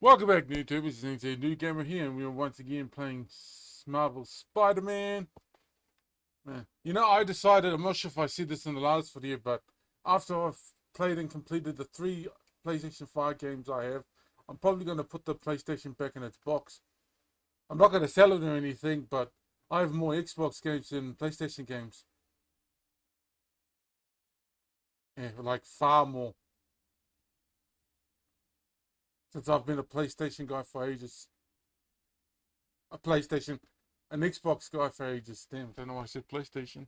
Welcome back, new YouTubers. It's a new gamer here, and we are once again playing Marvel Spider-Man. You know, I decided, I'm not sure if I said this in the last video, but after I've played and completed the 3 PlayStation 5 games I have, I'm probably going to put the PlayStation back in its box. I'm not going to sell it or anything, but I have more Xbox games than PlayStation games. Yeah, like far more. Since I've been a PlayStation guy for ages. An Xbox guy for ages. Damn, I don't know why I said PlayStation.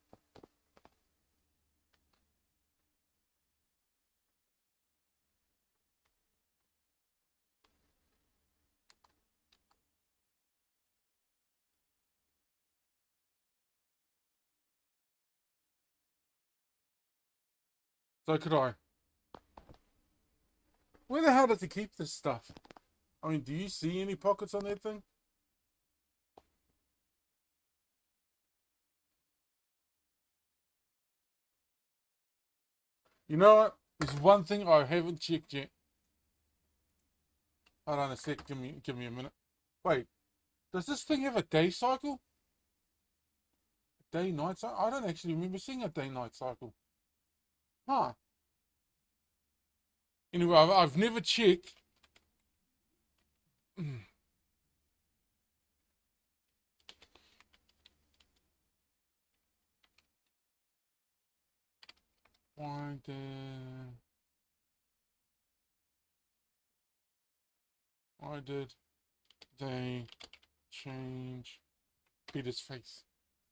So could I. Where the hell does he keep this stuff? I mean, do you see any pockets on that thing? You know what? There's one thing I haven't checked yet. Hold on a sec. Give me a minute. Wait, does this thing have a day cycle? Day-night cycle? I don't actually remember seeing a day-night cycle. Huh. Anyway, I've never checked. Why did they change Peter's face?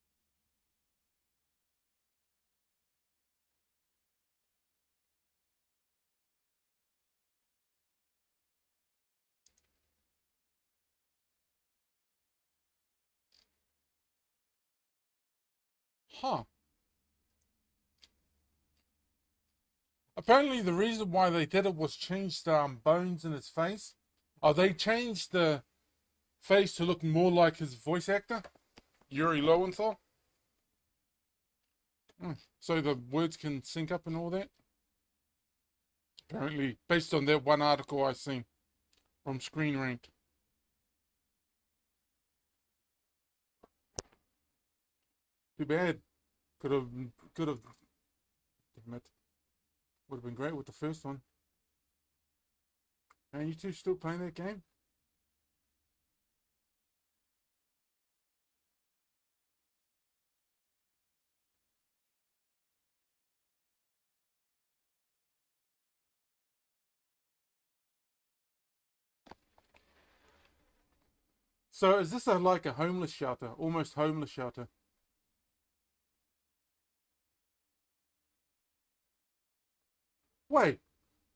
Huh. Apparently the reason why they did it was change the bones in his face. Oh, they changed the face to look more like his voice actor, Yuri Lowenthal. So the words can sync up and all that. Apparently, based on that one article I seen from Screen Rant. Too bad. Could have. Damn it. Would have been great with the first one. And you two still playing that game? So is this like a homeless shelter? Almost homeless shelter? Wait.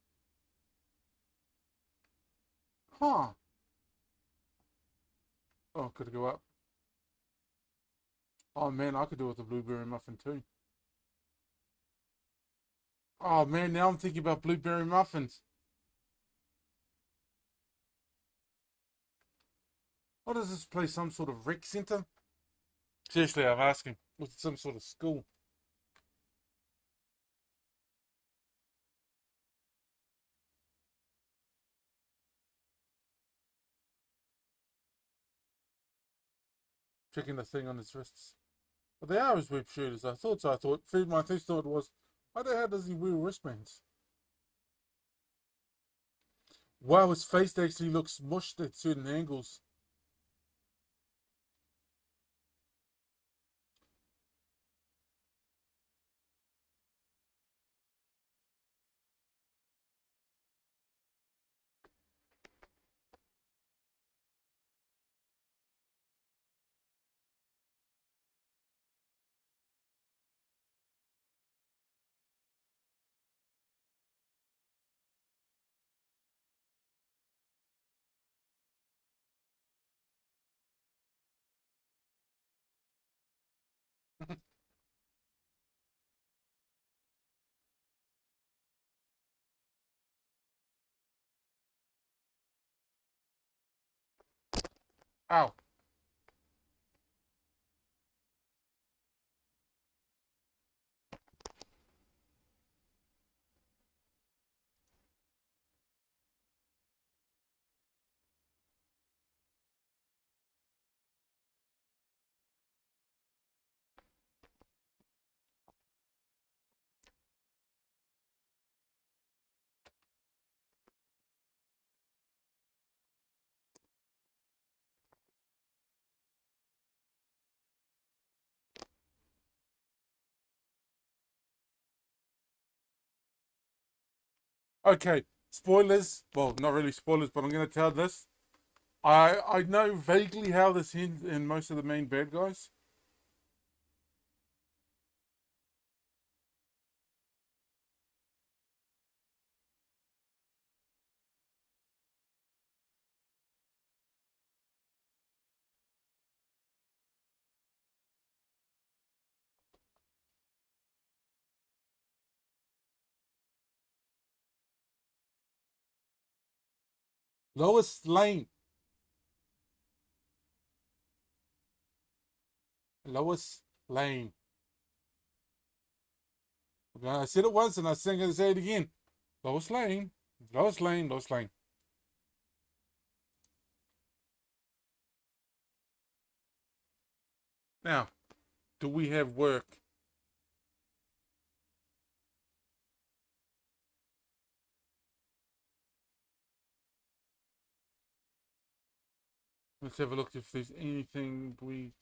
Huh. Oh, could it go up? Oh man, I could do it with a blueberry muffin too. Oh man, now I'm thinking about blueberry muffins. What is this place? Some sort of rec center? Seriously, I'm asking. Was it some sort of school? Checking the thing on his wrists. But they are his web shooters. I thought so. My first thought was, why the hell does he wear wristbands? Wow, his face actually looks mushed at certain angles. Ow. Okay, spoilers. Well, not really spoilers, but I'm going to tell this. I know vaguely how this ends in most of the main bad guys. Lois Lane. Lois Lane. Okay, I said it once and I'm going to say it again. Lois Lane. Lois Lane. Lois Lane. Now, do we have work? Let's have a look if there's anything we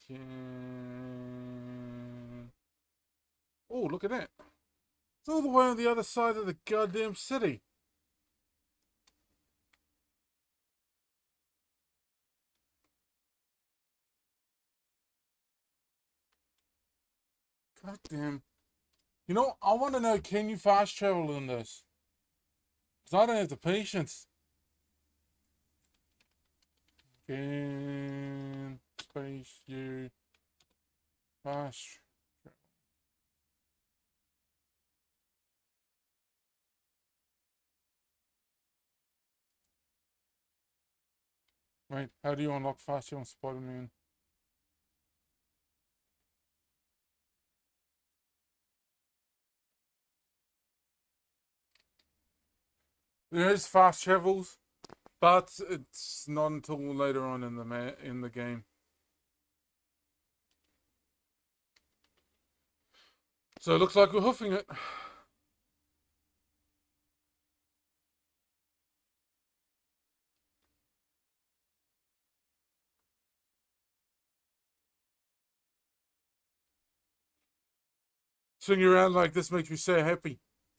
can. Oh, look at that. It's all the way on the other side of the goddamn city. Goddamn. You know, I want to know, can you fast travel in this? Because I don't have the patience. Can space you fast travel? Wait, how do you unlock fast travel on Spider-Man? There is fast travels, but it's not until later on in the game. So it looks like we're hoofing it. Swinging around like this makes me so happy.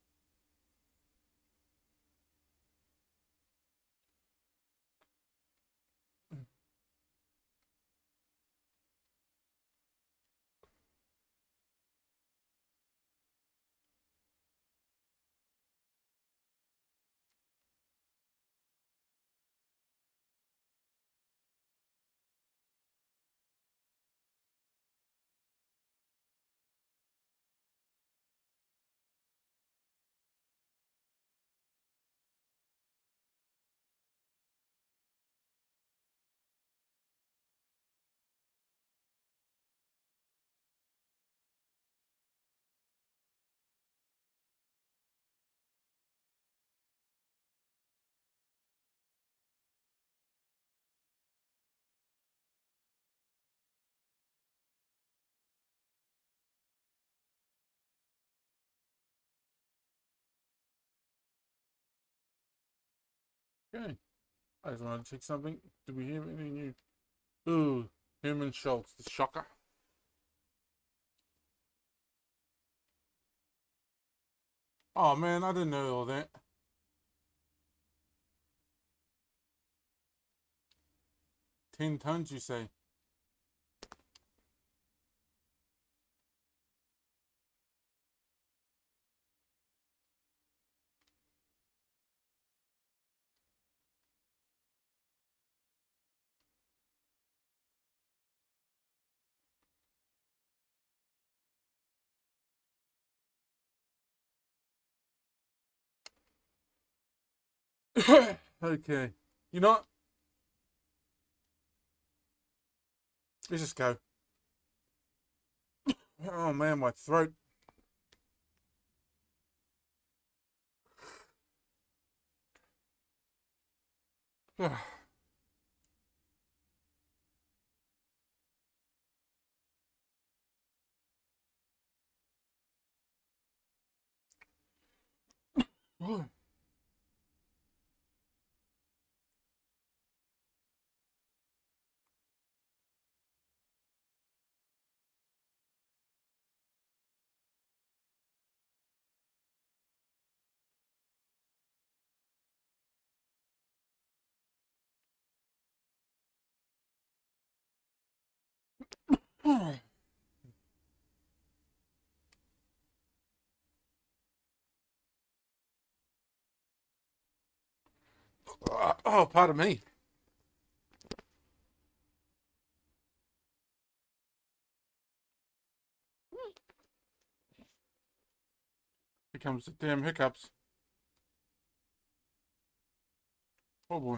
Okay. I just want to check something. Do we have any new? Ooh, Herman Schultz, the shocker. Oh man, I didn't know all that. 10 tons, you say? Okay. You know what? Let's just go. Oh man, my throat. Oh, pardon me. Here comes the damn hiccups. Oh boy.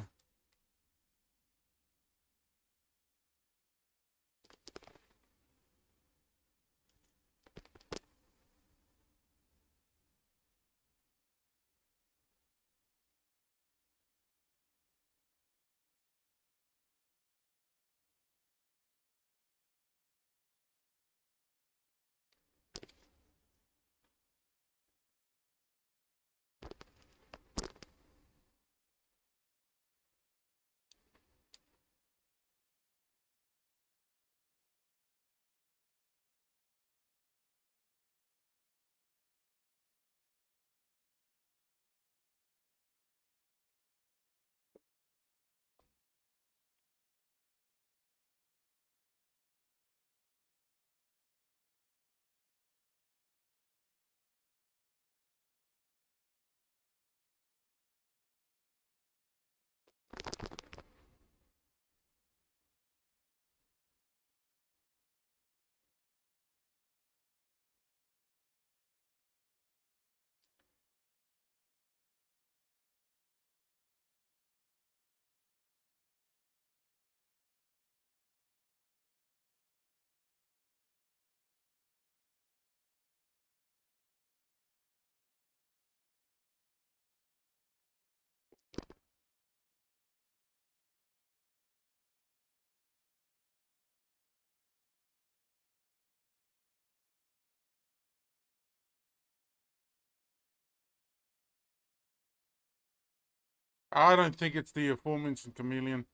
I don't think it's the aforementioned chameleon.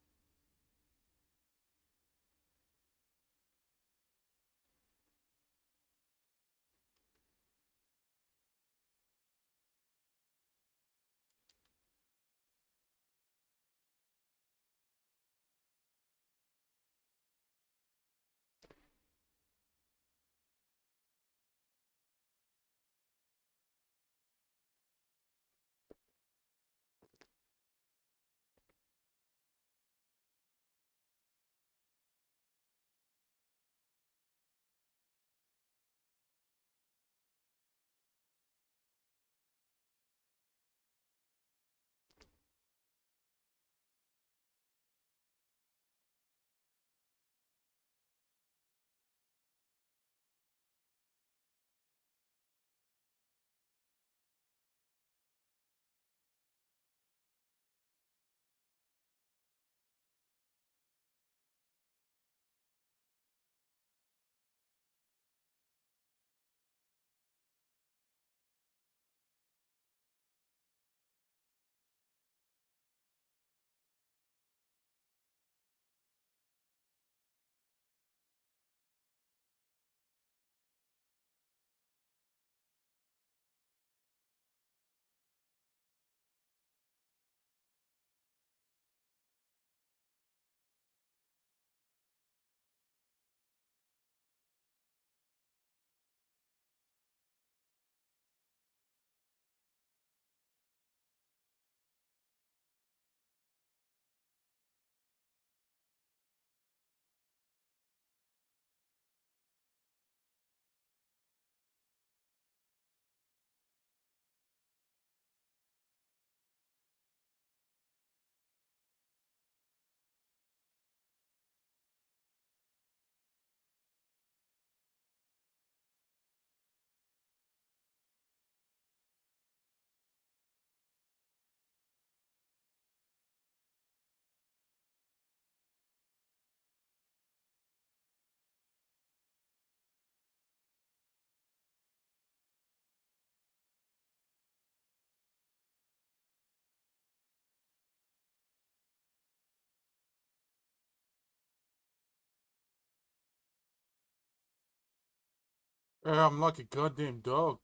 I'm like a goddamn dog.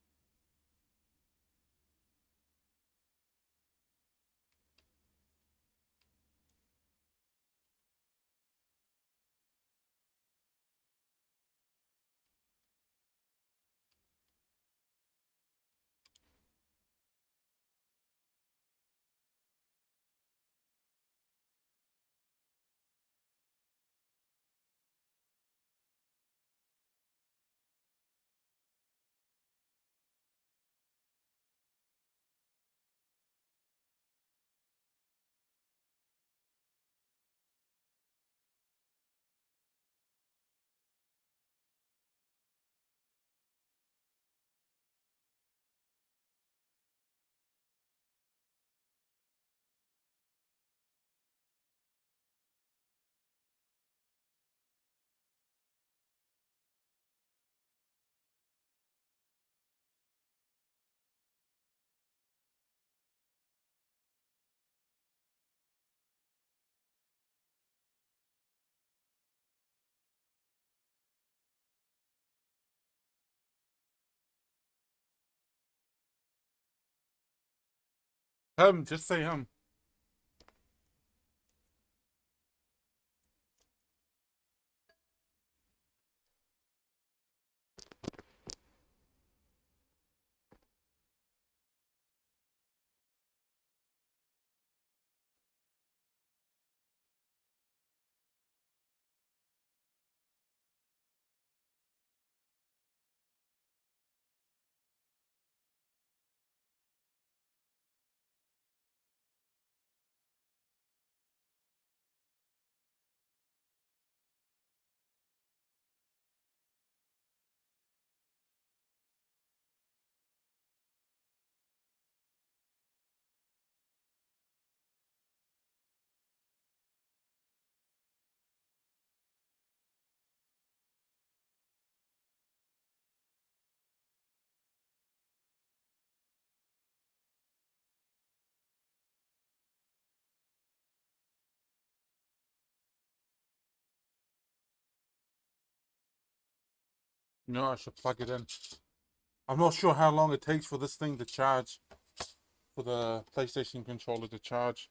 Just say hum. No, I should plug it in. I'm not sure how long it takes for this thing to charge, for the PlayStation controller to charge.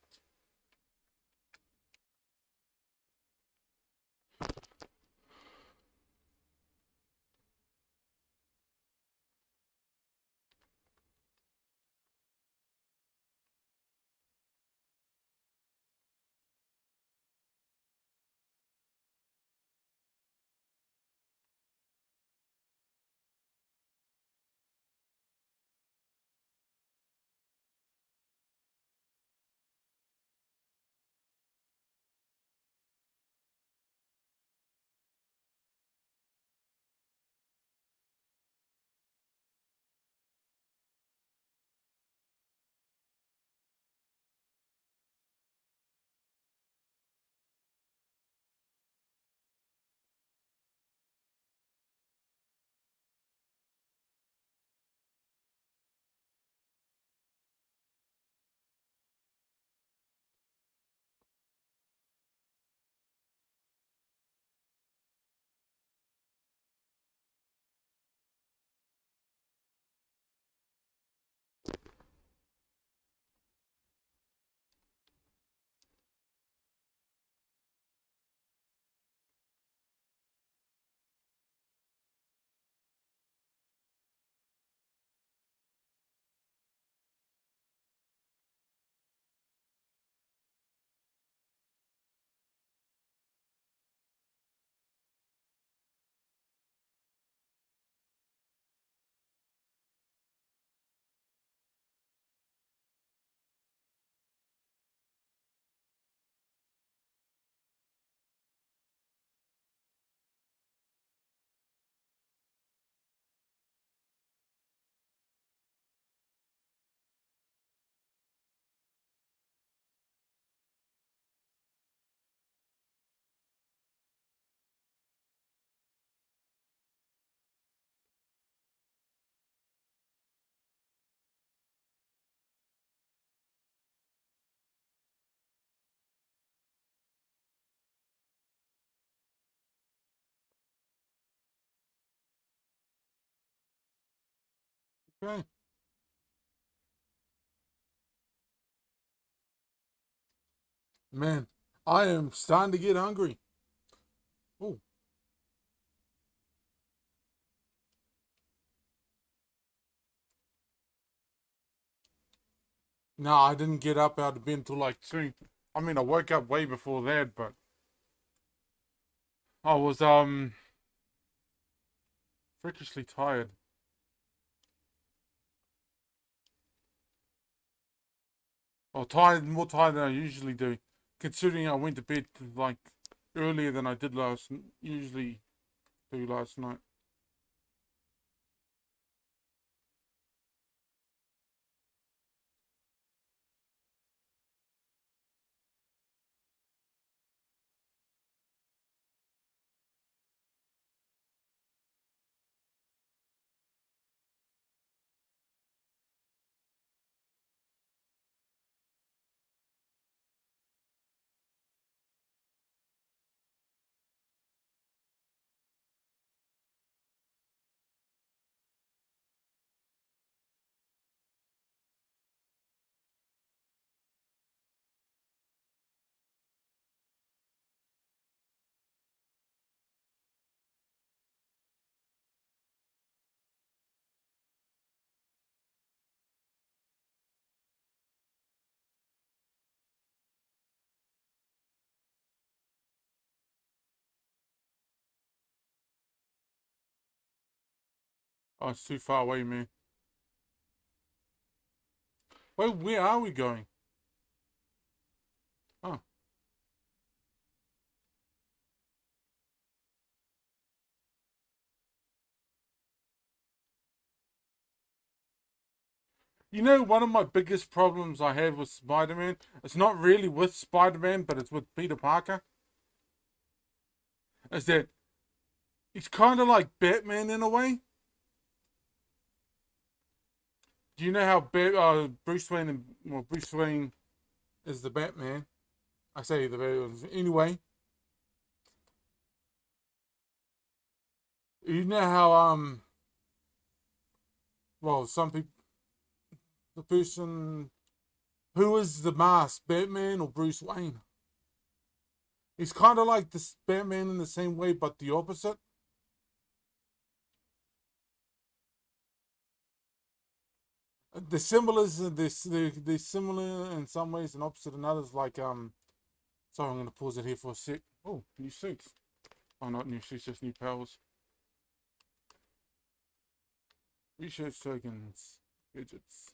Okay. Man, I am starting to get hungry. Oh, no, I didn't get up out of bed until like 2. I mean, I woke up way before that, but I was freakishly tired. Or tired, more tired than I usually do, considering I went to bed like earlier than I did usually do last night. Oh, it's too far away, man. Wait, where are we going? Oh. You know, one of my biggest problems I have with Spider-Man, it's not really with Spider-Man, but it's with Peter Parker, is that he's kind of like Batman in a way. Do you know how Bruce Wayne Bruce Wayne is the Batman? I say the Batman. Anyway, you know how some people, the person who is the mask, Batman or Bruce Wayne? He's kind of like this Batman in the same way, but the opposite. The symbolism, they're similar in some ways and opposite in others. Like sorry, I'm gonna pause it here for a sec. Oh, new suits. Oh, not new suits, just new powers. Research tokens, gadgets.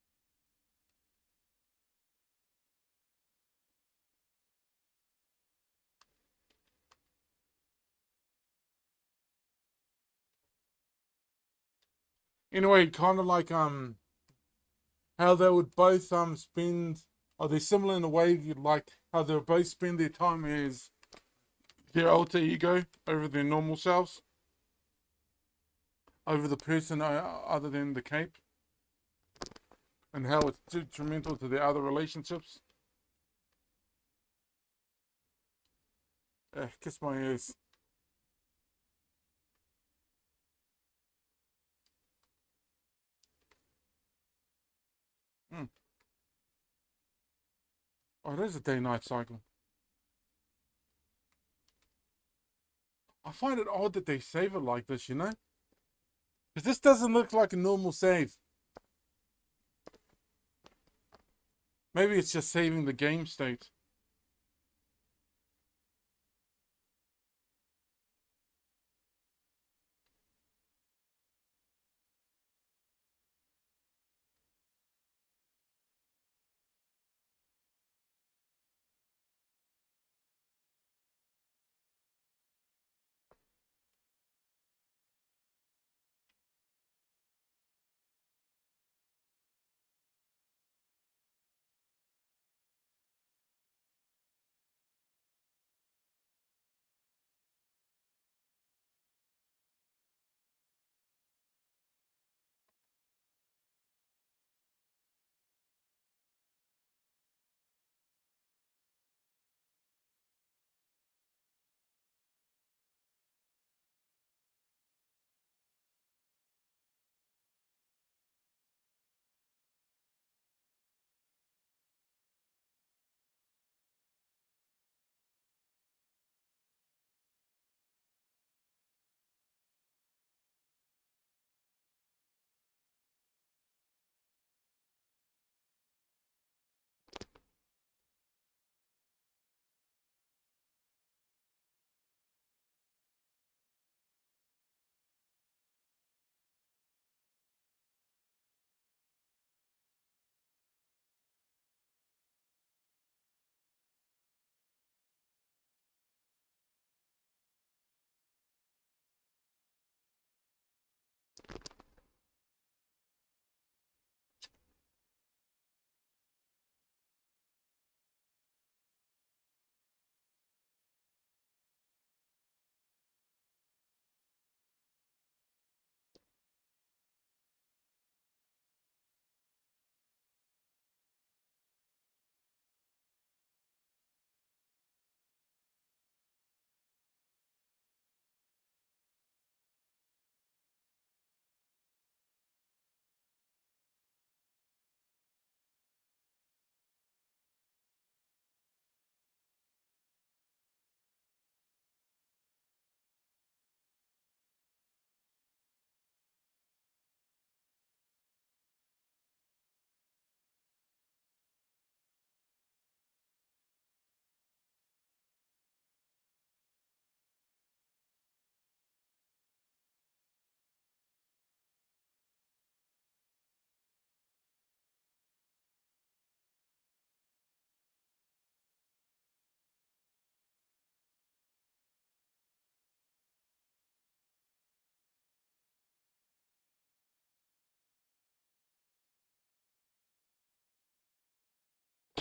Anyway, kind of like how they would both spend. Are they similar in a way you'd like how they would both spend their time as their alter ego over their normal selves, over the person other than the cape, and how it's detrimental to their other relationships. Kiss my ears. Hmm. Oh, there's a day-night cycle. I find it odd that they save it like this, you know? Because this doesn't look like a normal save. Maybe it's just saving the game state.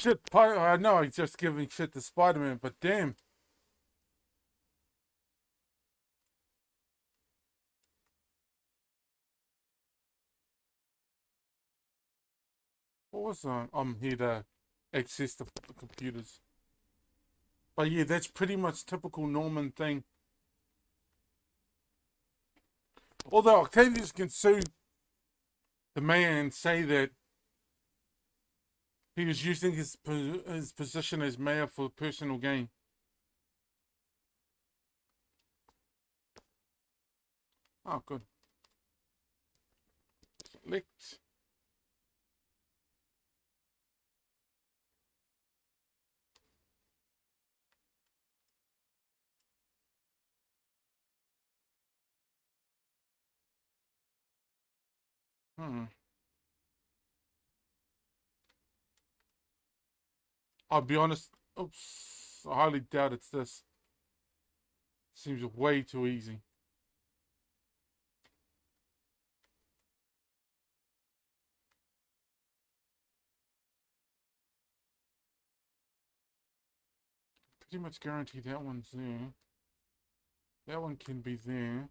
shit. I know I'm just giving shit to Spider-Man, but damn. What was I'm here to access the computers. But yeah, that's pretty much typical Norman thing. Although Octavius can sue the man and say that he was using his position as mayor for personal gain. Oh, good. Select. I'll be honest. Oops. I highly doubt it's this. Seems way too easy. Pretty much guarantee that one's there. That one can be there.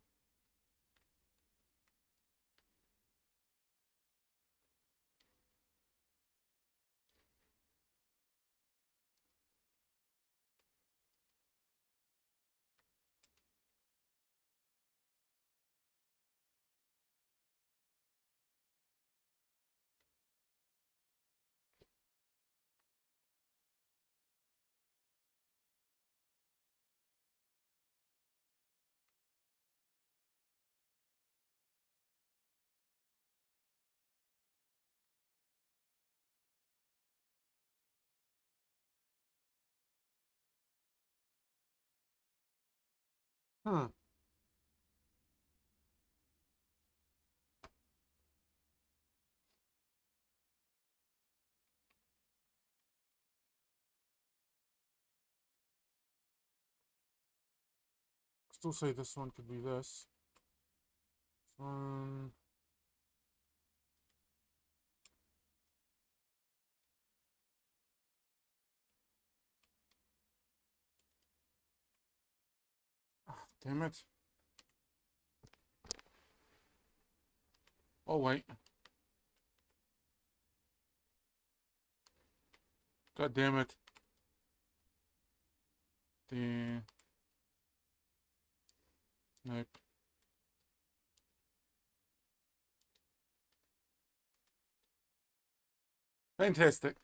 Huh. Still say this one could be this. Um, damn it. Oh, wait. God damn it. The... Nope. Fantastic.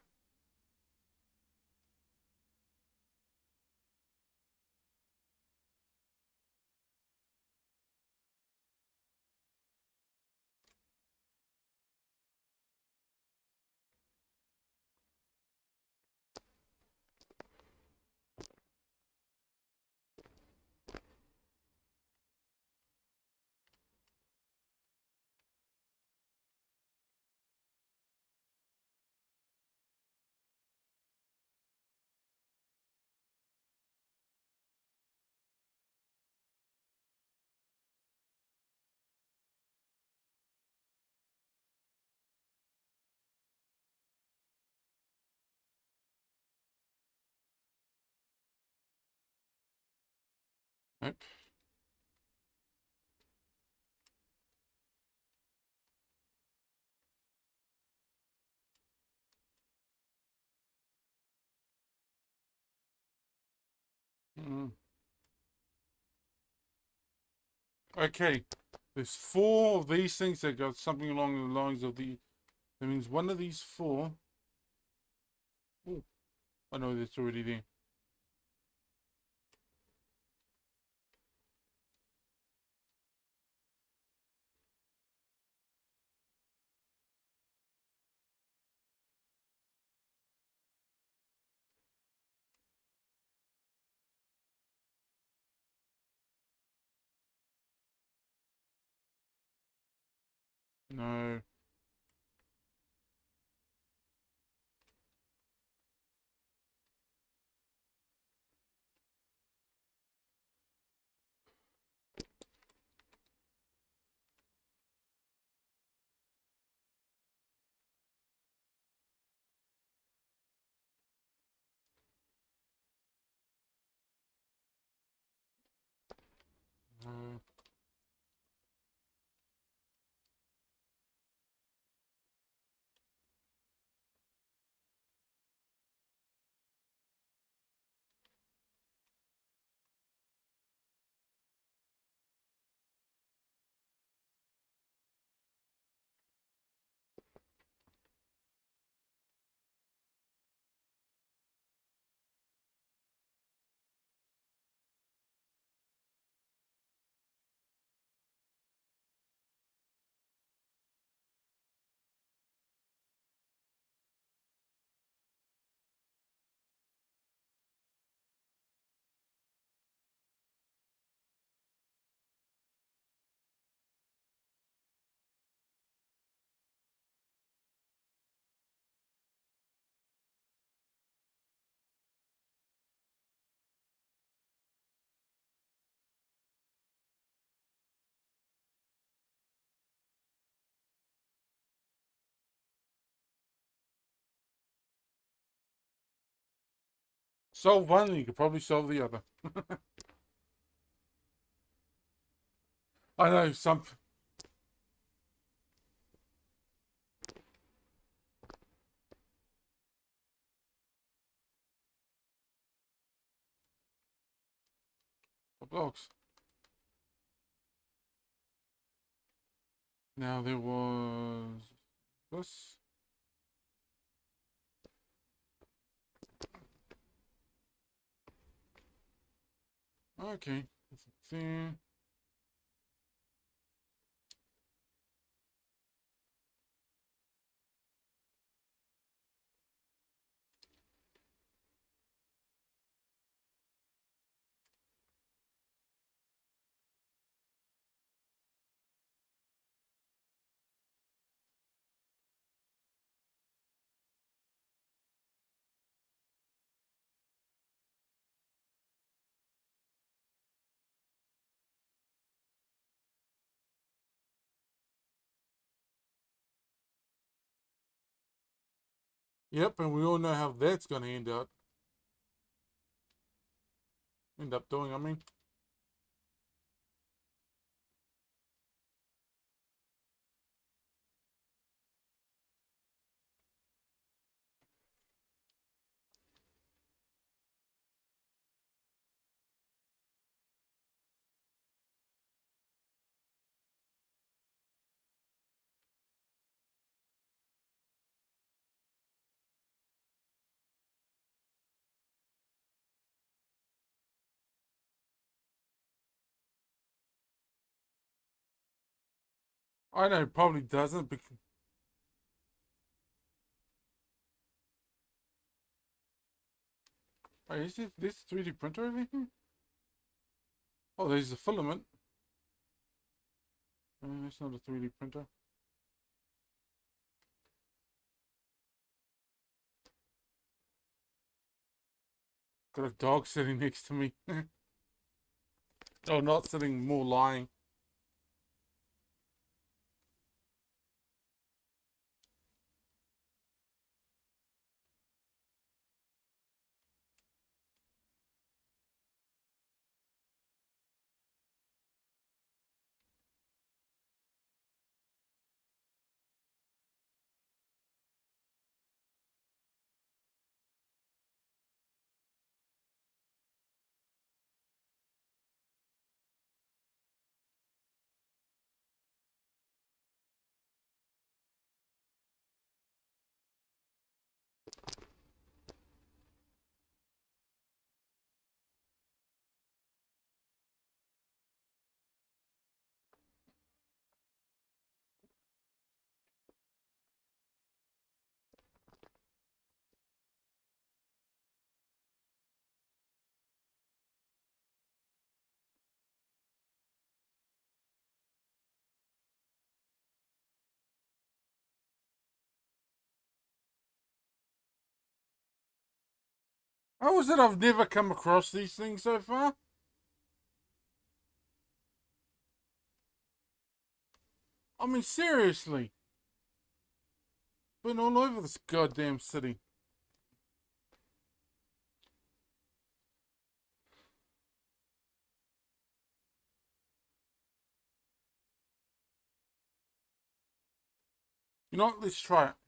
Nope. Mm. Okay. There's 4 of these things that got something along the lines of the... That means one of these 4... Oh, I know that's already there. No. Uh, solve one, you could probably solve the other. I know some. Blocks. Now there was this. Okay. There. Yep, and we all know how that's going to end up doing. I mean, I know it probably doesn't. Because, wait, is this 3D printer over here? Oh, there's a filament. It's not a 3D printer. Got a dog sitting next to me. Oh, not sitting, more lying. How is it I've never come across these things so far? I mean, seriously. Been all over this goddamn city. You know what? Let's try it.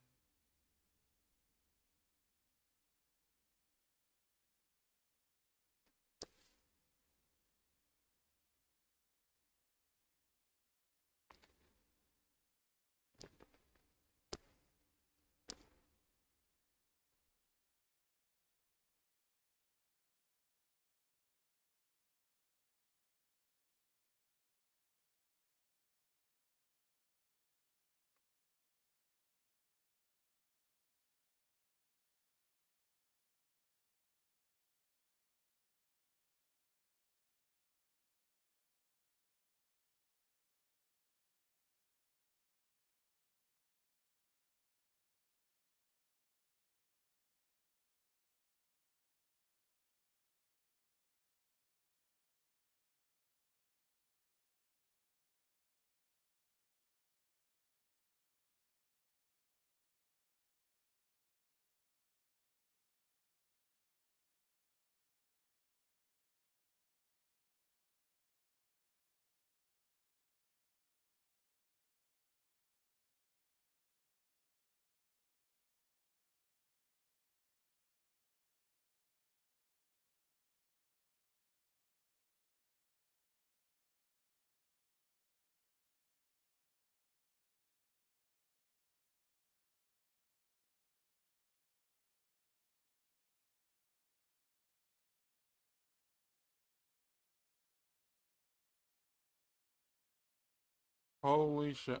Holy shit.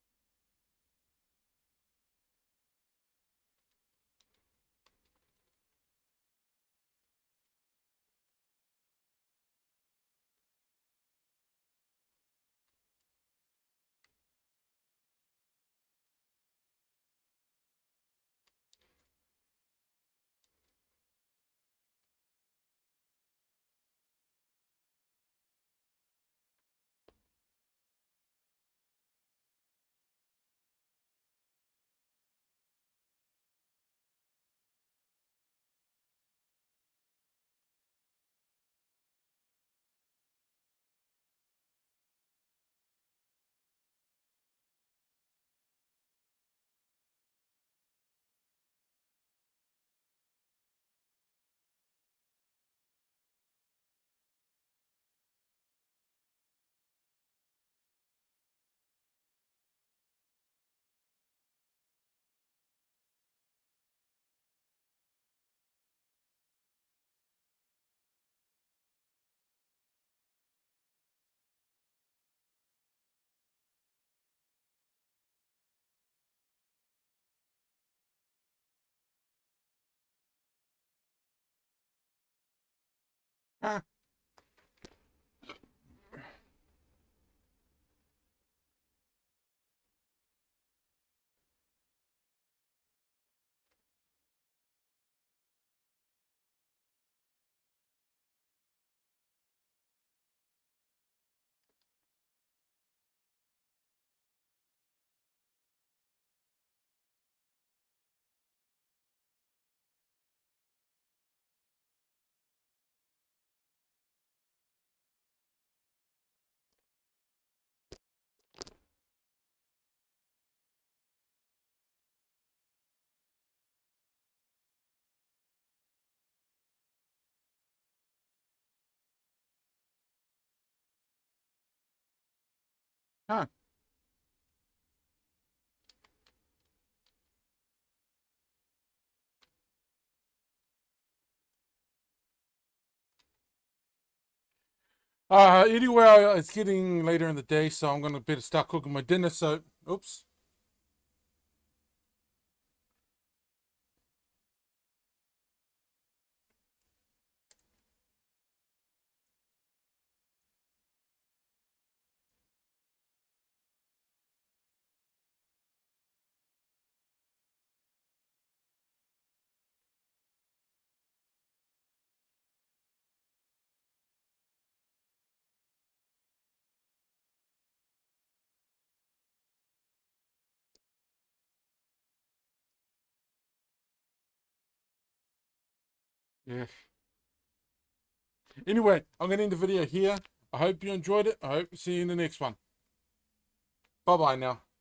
Ah. Huh. Anyway, it's getting later in the day, so I'm gonna better start cooking my dinner. So, oops. Yeah. Anyway, I'm gonna end the video here. I hope you enjoyed it. I hope to see you in the next one. Bye bye now.